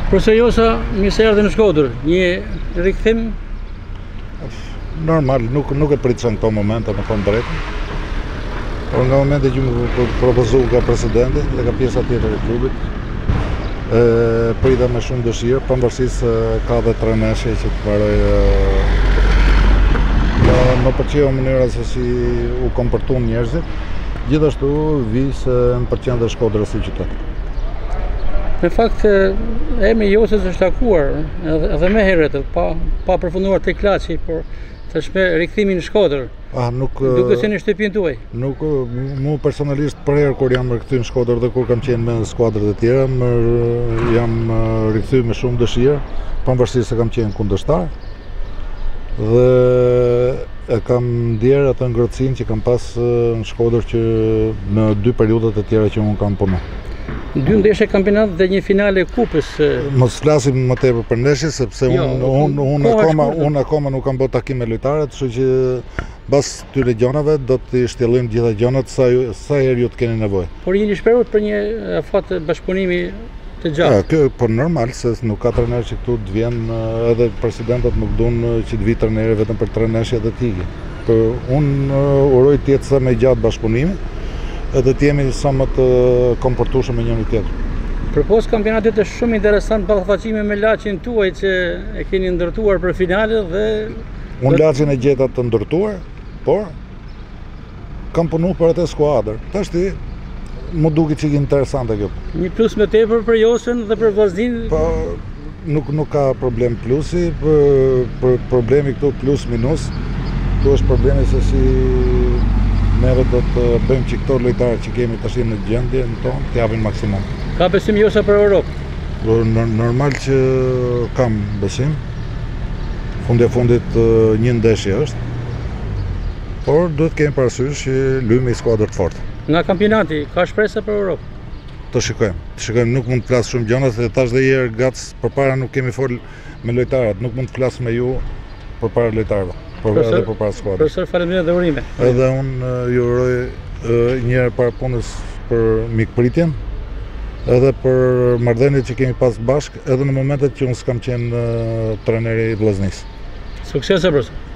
Prosejosa, mirë se erdhe në Shkodër, një rikthim. Normal, nuk e pritësha në këto momente, me thonë drejtë. Por nga momente që më propozu ka presidenti dhe ka pjesa tjetër e klubit, prita me shumë dëshirë, pavarësisht ka dhe 3 neshje që të paroj. Më pëlqeu mënyra se si u komportuan njerëzit, gjithashtu vi se më pëlqen dhe Shkodra si qytet. Në fakt, emri Josës është takuar edhe më herët, pa përfunduar tek Klaçi, por tashmë rikthimin në Shkodër. Duke qenë në shtëpinë tuaj. Nuk, mu personalisht për herë kur jam rikthyer në Shkodër dhe kur kam qenë me skuadrat e tjera, jam rikthyer me shumë dëshirë, pavarësisht se kam qenë kundërshtar. Dhe e kam ndjer atë ngrohtësinë që kam pas në Shkodër që në 2 periudhat e tjera që unë kam punuar. 2 ndeshje kampionat dhe një finale kupës. Mos flasim më tepër për ndeshje sepse unë akoma nuk kam bërë takim me lojtarët, kështu që pas këtyre gjonave do të shtjellojmë gjitha gjonat sa herë ju të keni nevojë. Por jeni shprehur për një afat bashkëpunimi të gjatë. Kjo po normal se nuk ka trajner që këtu të vjen, edhe presidentët nuk duan që të vi trajneri vetëm për 3 ndeshje dhe të ikë. Por unë uroj të jetë sa më gjatë bashkëpunimi, edhe të jemi sa më të komportueshëm me njëri tjetrin. Përpos kampionatit është shumë interesant ballafaqimi me Laçin tuaj që e keni ndërtuar për finale dhe unë Laçin e gjeta të ndërtuar, por kam punuar për atë skuadër. Tashti më duket çik interesante kjo. Një plus më tepër për Josën dhe për Vllaznin. Po nuk ka problem plusi, problemi këtu plus minus. Këtu është problemi se si neve do të bëjmë që këto lojtarë që kemi tash në gjendjen tonë të japin maksimum. Ka besim Josa për Europë? Normal që kam besim. Fundit një ndeshje është. Por duhet kemi parasysh që luajmë i skuadër të fortë. Nga kampionati ka shpresa për Europë? Të shikojmë, nuk mund të flas shumë gjëra se tash dhe herë gac përpara nuk kemi fol me lojtarët, nuk mund të flas me ju përpara lojtarëve. Edhe përpara skuadrës. Profesor, faleminderit dhe urime. Edhe unë ju uroj një herë para punës për mikpritjen, edhe për marrëdhëniet që kemi pas bashkë, edhe në momentet që unë s'kam qenë trajneri i Vllaznisë. Suksese, profesor.